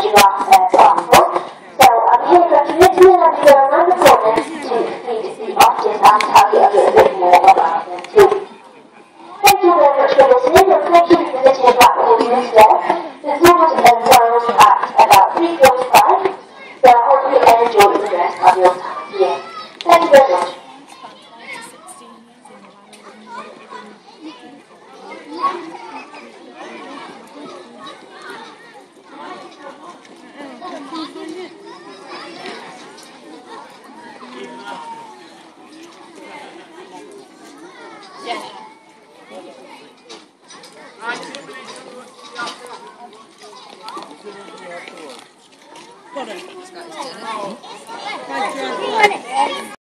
giraffes as possible. So here's a commitment of your wonderfulness to feed the audience. I'll tell you a little bit more about them too. Thank you very much for listening, and thank you for visiting Blackpool instead. The Zoom was at about 3:45, so I hope you enjoy the rest of your time here. Thank you very much. Yeah.